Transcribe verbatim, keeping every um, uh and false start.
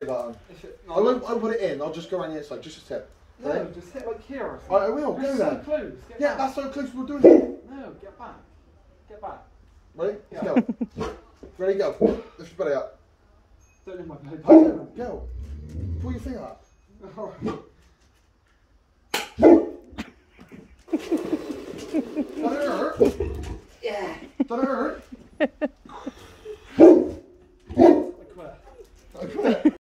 Like, It, I won't, I won't put it in, I'll just go around the inside, just a tip. no, Ready? just hit like here or I, something. I will, You're go so then. close. Get Yeah, back. that's so close, we're doing it. No, get back. Get back. Ready? Let's Yeah. go. Ready, go. Lift your belly up. Don't leave my belly back. Go, go. Pull your finger up. Alright. Does it hurt? Yeah. Does it hurt? I quit. I quit.